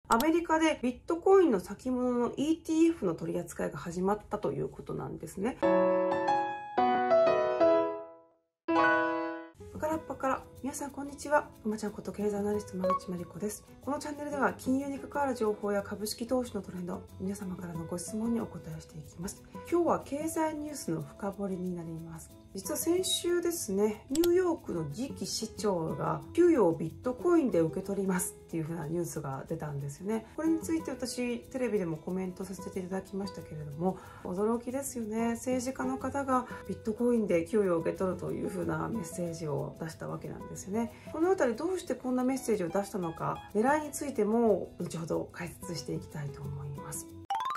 アメリカでビットコインの先物の ETF の取り扱いが始まったということなんですね。皆さんこんにちは。くまちゃんこと経済アナリスト馬口真理子です。このチャンネルでは金融に関わる情報や株式投資のトレンド、皆様からのご質問にお答えしていきます。今日は経済ニュースの深掘りになります。実は先週ですね、ニューヨークの次期市長が給与をビットコインで受け取りますっていう風なニュースが出たんですよね。これについて私テレビでもコメントさせていただきましたけれども、驚きですよね。政治家の方がビットコインで給与を受け取るという風なメッセージを出したわけなんですよね。この辺りどうしてこんなメッセージを出したのか、狙いについても後ほど解説していきたいと思います。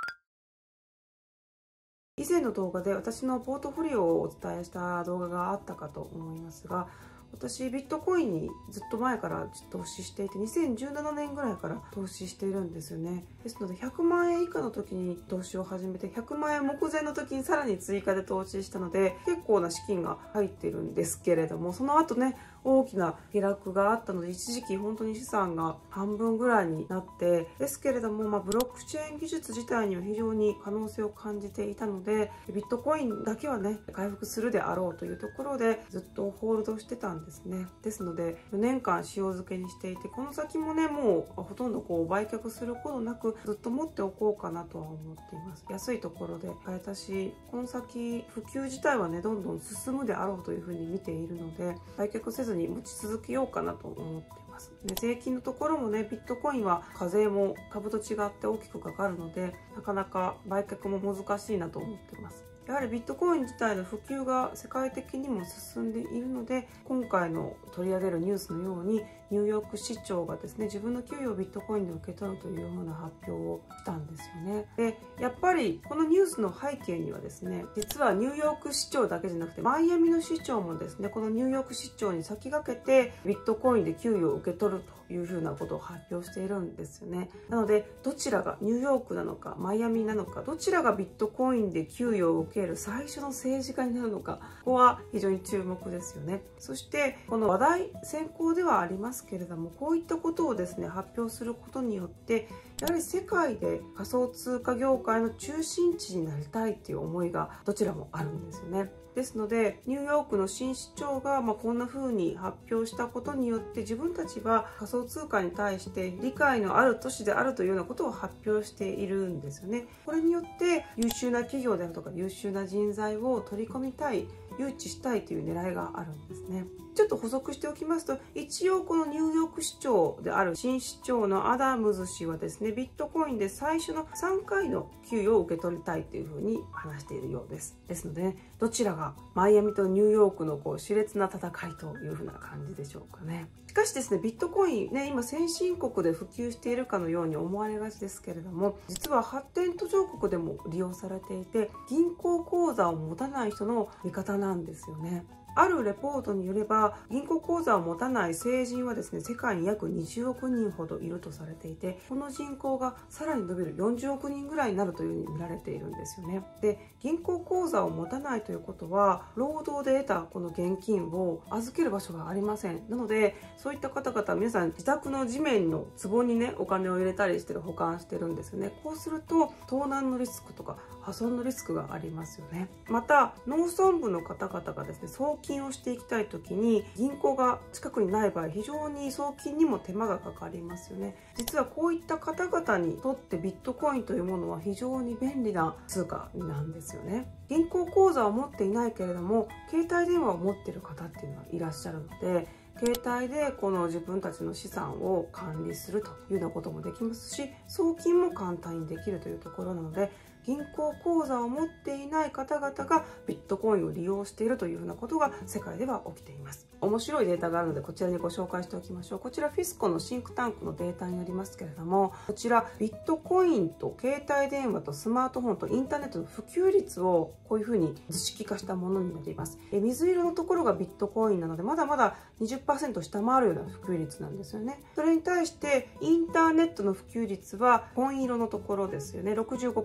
以前の動画で私のポートフォリオをお伝えした動画があったかと思いますが、私ビットコインにずっと前から投資していて、2017年ぐらいから投資しているんですよね。ですので100万円以下の時に投資を始めて、100万円目前の時にさらに追加で投資したので、結構な資金が入っているんですけれども、その後ね、大きな下落があったので、一時期本当に資産が半分ぐらいになって、ですけれども、ブロックチェーン技術自体には非常に可能性を感じていたので、ビットコインだけはね回復するであろうというところでずっとホールドしてたんですね。ですので4年間塩漬けにしていて、この先もねもうほとんど売却することなくずっと持っておこうかなとは思っています。安いところで買えたし、この先普及自体はねどんどん進むであろうというふうに見ているので、売却せずに持ち続けようかなと思っています。で、税金のところもね、ビットコインは課税も株と違って大きくかかるので、なかなか売却も難しいなと思っています。やはりビットコイン自体の普及が世界的にも進んでいるので、今回の取り上げるニュースのようにニューヨーク市長がですね、自分の給与をビットコインで受け取るというような発表をしたんですよね。で、やっぱりこのニュースの背景にはですね、実はニューヨーク市長だけじゃなくてマイアミの市長もですね、このニューヨーク市長に先駆けてビットコインで給与を受け取るというふうなことを発表しているんですよね。なのでどちらがニューヨークなのかマイアミなのか、どちらがビットコインで給与を受ける最初の政治家になるのか、ここは非常に注目ですよね。そしてこの話題先行ではありますけれども、こういったことをですね発表することによって、やはり世界で仮想通貨業界の中心地になりたいっていう思いがどちらもあるんですよね。ですのでニューヨークの新市長がこんな風に発表したことによって、自分たちは仮想通貨に対して理解のある都市であるというようなことを発表しているんですよね。これによって優秀な企業であるとか優秀な人材を取り込みたい、誘致したいという狙いがあるんですね。ちょっと補足しておきますと、一応このニューヨーク市長である新市長のアダムズ氏はですね、ビットコインで最初の3回の給与を受け取りたいというふうに話しているようです。ですので、ね、どちらがマイアミとニューヨークの熾烈な戦いというふうな感じでしょうかね。しかしですね、ビットコインね、今先進国で普及しているかのように思われがちですけれども、実は発展途上国でも利用されていて、銀行口座を持たない人の味方なんですよね。あるレポートによれば、銀行口座を持たない成人はですね、世界に約20億人ほどいるとされていて、この人口がさらに伸びる40億人ぐらいになるというふうに見られているんですよね。で、銀行口座を持たないということは、労働で得たこの現金を預ける場所がありません。なので、そういった方々、皆さん自宅の地面の壺にね、お金を入れたりして保管してるんですよね。こうすると、盗難のリスクとか破損のリスクがありますよね。また、農村部の方々がですね、送金をしていきたい時に銀行が近くにない場合、非常に送金にも手間がかかりますよね。実はこういった方々にとってビットコインというものは非常に便利な通貨なんですよね。銀行口座を持っていないけれども携帯電話を持っている方っていうのはいらっしゃるので、携帯でこの自分たちの資産を管理するというようなこともできますし、送金も簡単にできるというところなので、銀行口座を持っていない方々がビットコインを利用しているというふうなことが世界では起きています。面白いデータがあるのでこちらにご紹介しておきましょう。こちらフィスコのシンクタンクのデータになりますけれども、こちらビットコインと携帯電話とスマートフォンとインターネットの普及率をこういうふうに図式化したものになります。水色のところがビットコインなので、まだまだ 20% 下回るような普及率なんですよね。それに対してインターネットの普及率は紺色のところですよね。65%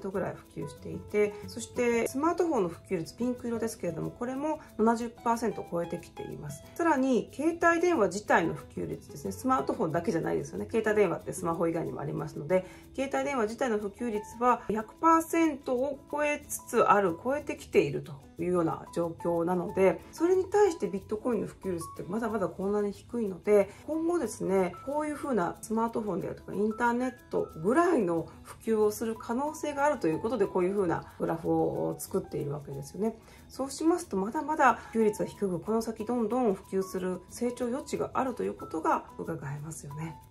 ぐらい普及していて、そしてスマートフォンの普及率ピンク色ですけれども、これも 70% を超えてきています。さらに携帯電話自体の普及率ですね、スマートフォンだけじゃないですよね。携帯電話ってスマホ以外にもありますので、携帯電話自体の普及率は 100% を超えつつある、超えてきているというような状況なので、それに対してビットコインの普及率ってまだまだこんなに低いので、今後ですね、こういうふうなスマートフォンであるとかインターネットぐらいの普及をする可能性があるということで、こういうふうなグラフを作っているわけですよね。そうしますと、まだまだ普及率は低く、この先どんどん普及する成長余地があるということが伺えますよね。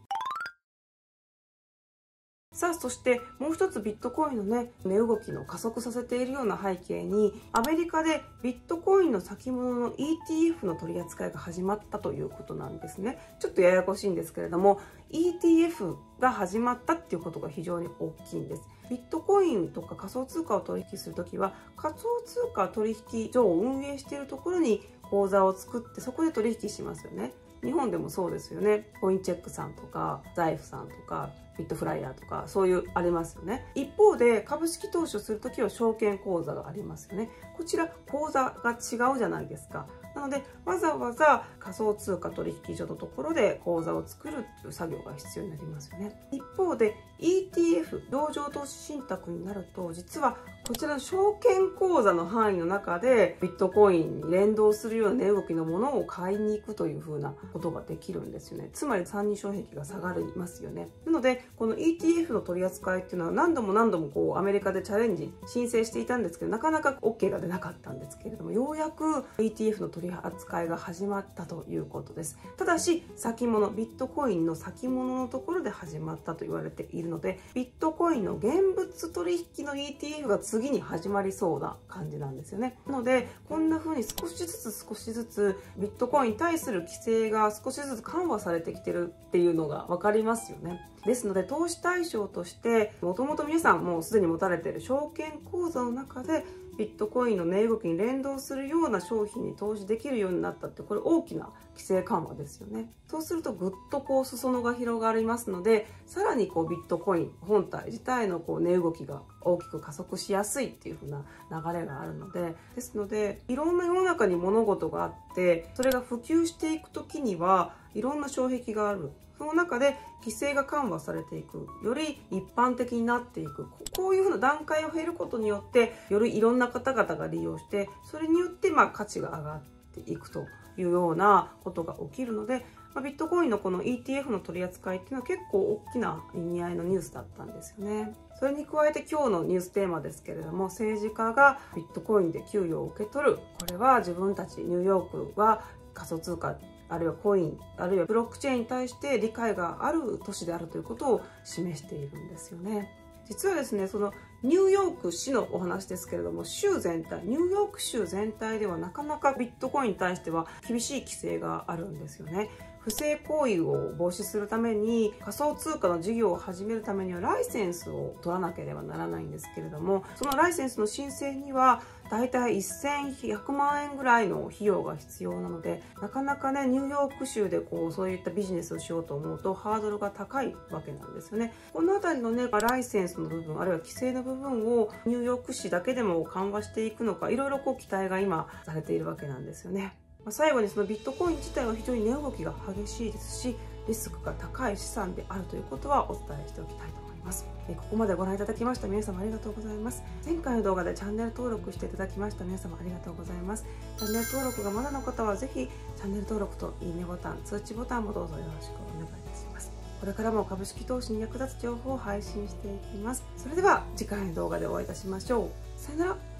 さあ、そしてもう一つビットコインのね、値動きの加速させているような背景に、アメリカでビットコインの先物の ETF の取り扱いが始まったということなんですね。ちょっとややこしいんですけれども、ETF が始まったっていうことが非常に大きいんです。ビットコインとか仮想通貨を取引するときは、仮想通貨取引所を運営しているところに口座を作って、そこで取引しますよね。日本でもそうですよね。コインチェックさんとか財布さんとかビットフライヤーとか、そういうありますよね。一方で株式投資をするときは証券口座がありますよね。こちら口座が違うじゃないですか。なのでわざわざ仮想通貨取引所のところで口座を作るという作業が必要になりますよね。一方で ETF 上場投資信託になると、実はこちらの証券口座の範囲の中でビットコインに連動するような値動きのものを買いに行くというふうなことができるんですよね。つまり参入障壁が下がりますよね。なのでこの ETF の取り扱いっていうのは何度もこうアメリカでチャレンジ申請していたんですけど、なかなか OK が出なかったんですけれども、ようやく ETF の取り扱いが始まったということです。ただし先物、ビットコインの先物のところで始まったと言われているので、ビットコインの現物取引の ETF が次に始まりそうな感じなんですよね。なのでこんな風に少しずつビットコインに対する規制が少しずつ緩和されてきてるっていうのが分かりますよね。ですので投資対象として、もともと皆さんもうすでに持たれている証券口座の中でビットコインの値動きに連動するような商品に投資できるようになったって、これ大きな規制緩和ですよね。そうするとぐっとこう裾野が広がりますので、さらにこうビットコイン本体自体のこう値動きが大きく加速しやすいっていう風な流れがあるので、ですのでいろんな世の中に物事があって、それが普及していく時にはいろんな障壁がある。その中で規制が緩和されていく、より一般的になっていく、こういうふうな段階を経ることによって、よりいろんな方々が利用して、それによって価値が上がっていくというようなことが起きるので、ビットコインのこの ETF の取り扱いっていうのは結構大きな意味合いのニュースだったんですよね。それに加えて今日のニューステーマですけれども、政治家がビットコインで給与を受け取る、これは自分たちニューヨークは仮想通貨、あるいはコイン、あるいはブロックチェーンに対して理解がある都市であるということを示しているんですよね。実はですね、そのニューヨーク市のお話ですけれども、州全体、ニューヨーク州全体ではなかなかビットコインに対しては厳しい規制があるんですよね。不正行為を防止するために、仮想通貨の事業を始めるためにはライセンスを取らなければならないんですけれども、そのライセンスの申請にはだいたい1100万円ぐらいの費用が必要なので、なかなかね、ニューヨーク州でそういったビジネスをしようと思うとハードルが高いわけなんですよね。このあたりのね、ライセンスの部分、あるいは規制の部分をニューヨーク市だけでも緩和していくのか、いろいろ期待が今されているわけなんですよね。最後にそのビットコイン自体は非常に値動きが激しいですし、リスクが高い資産であるということはお伝えしておきたいと思います。ここまでご覧いただきました皆様ありがとうございます。前回の動画でチャンネル登録していただきました皆様ありがとうございます。チャンネル登録がまだの方はぜひチャンネル登録といいねボタン、通知ボタンもどうぞよろしくお願いいたします。これからも株式投資に役立つ情報を配信していきます。それでは次回の動画でお会いいたしましょう。さよなら。